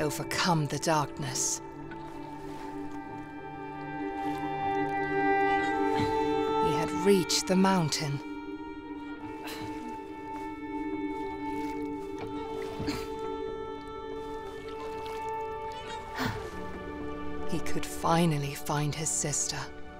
overcome the darkness. He had reached the mountain. He could finally find his sister.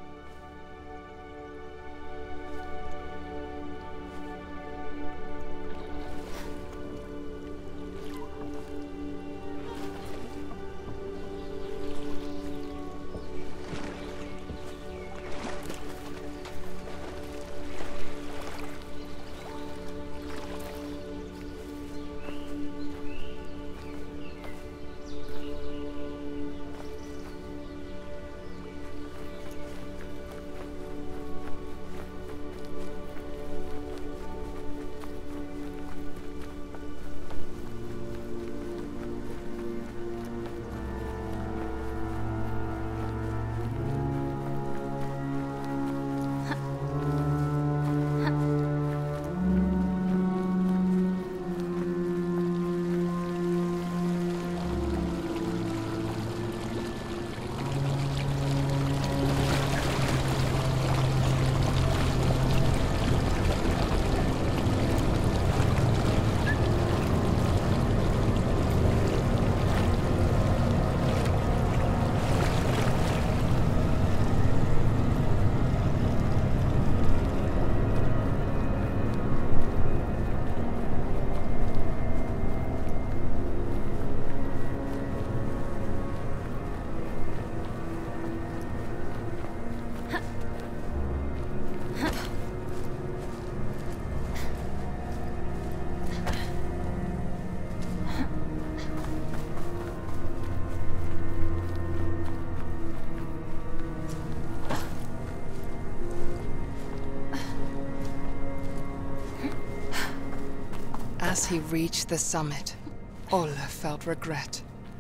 As he reached the summit, Olle felt regret.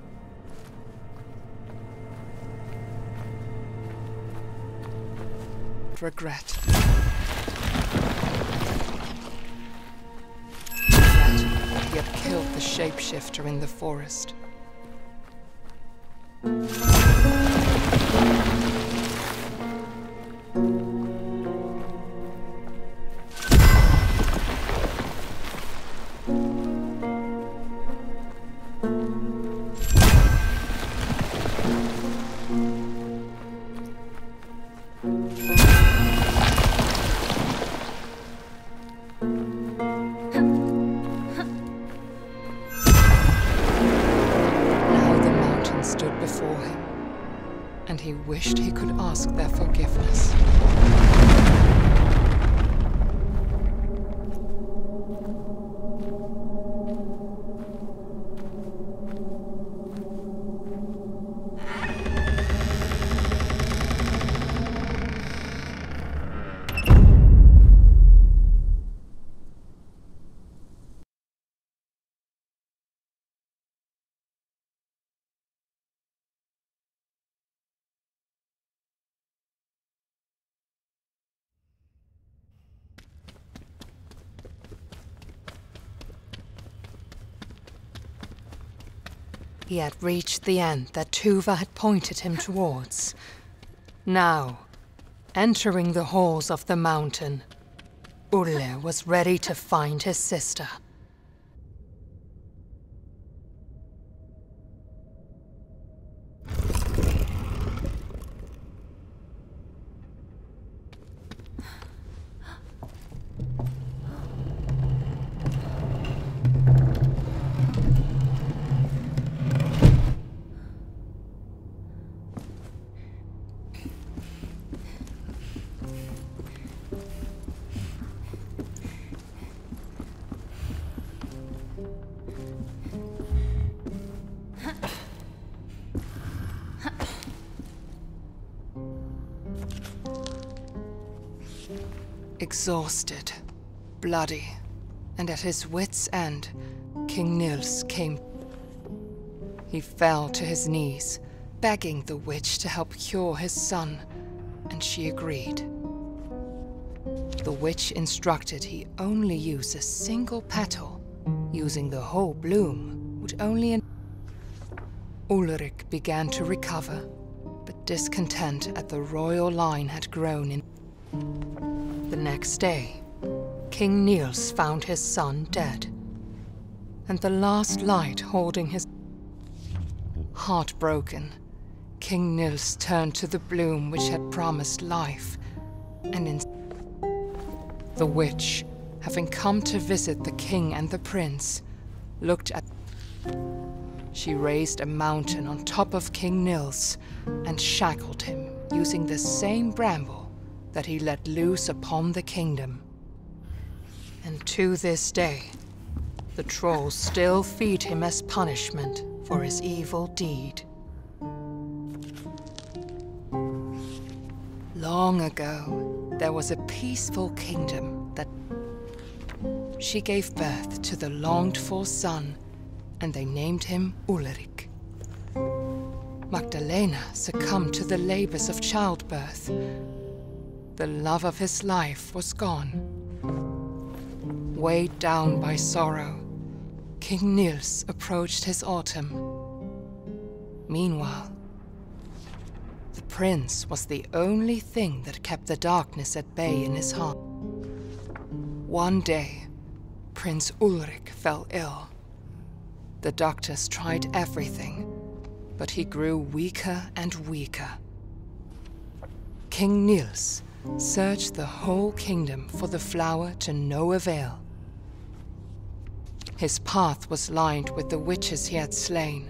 Regret. That he had killed the shapeshifter in the forest. And he wished he could ask their forgiveness. He had reached the end that Tuva had pointed him towards. Now, entering the halls of the mountain, Olle was ready to find his sister. Exhausted, bloody, and at his wits' end, King Nils came. He fell to his knees, begging the witch to help cure his son, and she agreed. The witch instructed he only use a single petal. Using the whole bloom would only Ulrich began to recover, but discontent at the royal line had grown in. The next day, King Niels found his son dead, and the last light holding his. Heartbroken, King Niels turned to the bloom which had promised life, and the witch, having come to visit the king and the prince, looked at. She raised a mountain on top of King Niels and shackled him using the same bramble that he let loose upon the kingdom. And to this day, the trolls still feed him as punishment for his evil deed. Long ago, there was a peaceful kingdom that. She gave birth to the longed-for son, and they named him Ulrich. Magdalena succumbed to the labors of childbirth. The love of his life was gone. Weighed down by sorrow, King Niels approached his autumn. Meanwhile, the prince was the only thing that kept the darkness at bay in his heart. One day, Prince Ulrich fell ill. The doctors tried everything, but he grew weaker and weaker. King Niels searched the whole kingdom for the flower to no avail. His path was lined with the witches he had slain.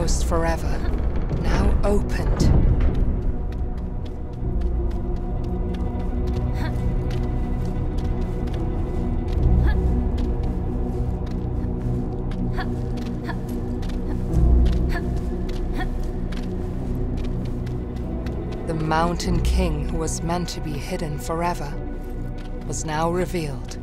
closed forever, now opened. The Mountain King, who was meant to be hidden forever, was now revealed.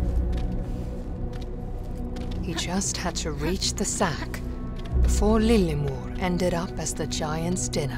He just had to reach the sack before Lillimor ended up as the giant's dinner.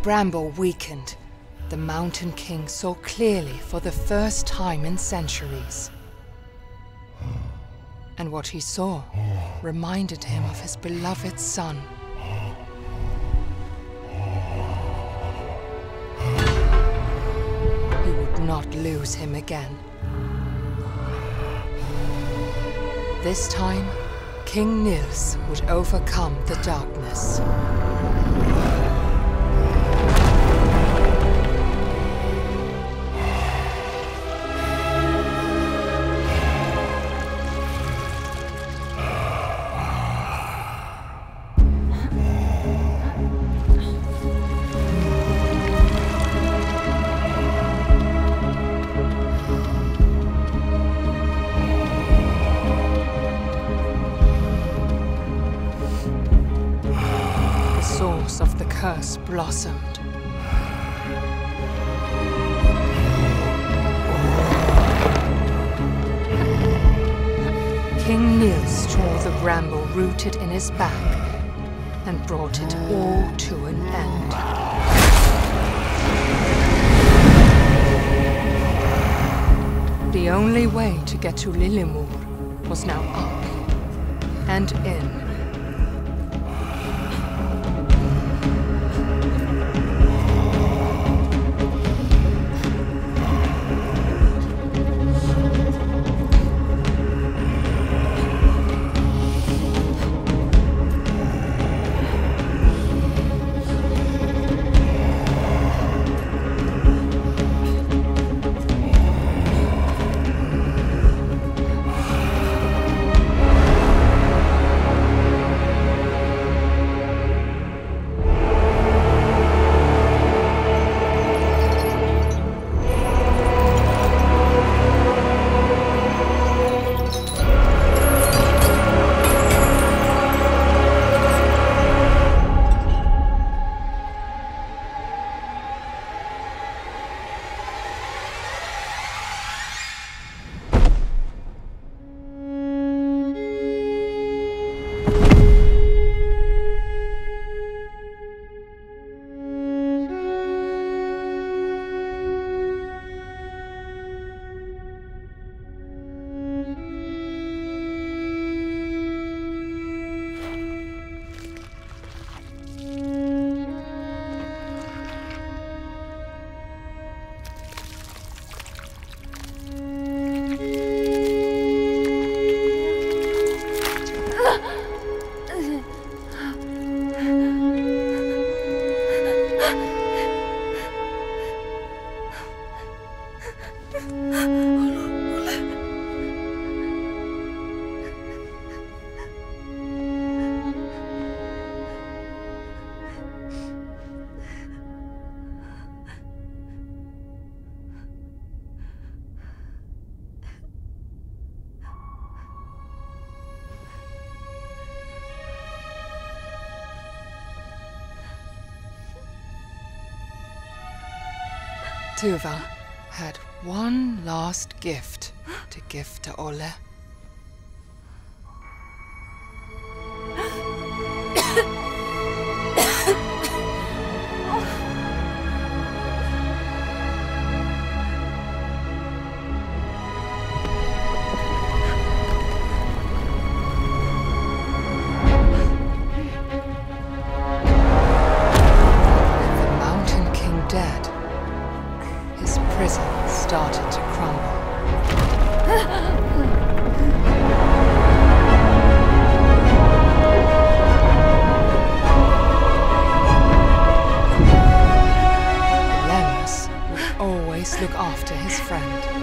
bramble weakened, the Mountain King saw clearly for the first time in centuries. And what he saw reminded him of his beloved son. He would not lose him again. This time, King Nils would overcome the darkness. Of the curse blossomed. King Nils tore the bramble rooted in his back and brought it all to an end. The only way to get to Lillemor was now up and in. Tuva had one last gift to give to Ole. Started to crumble. Lemmus would always look after his friend.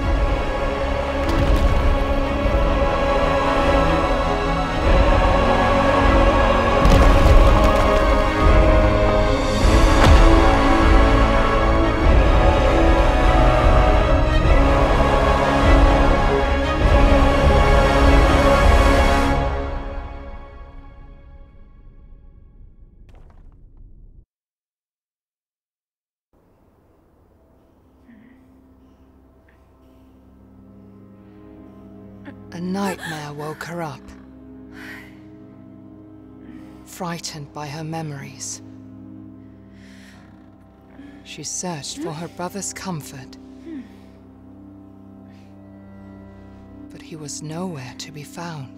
A nightmare woke her up, frightened by her memories. She searched for her brother's comfort, but he was nowhere to be found.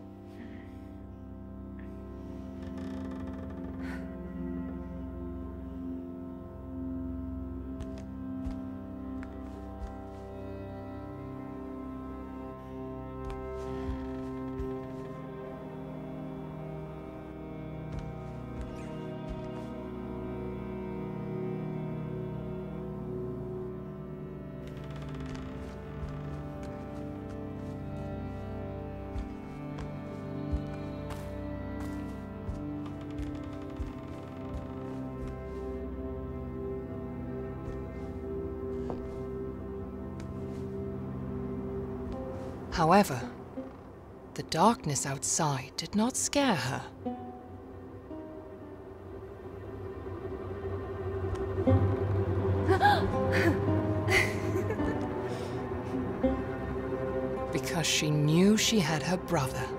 However, the darkness outside did not scare her. Because she knew she had her brother.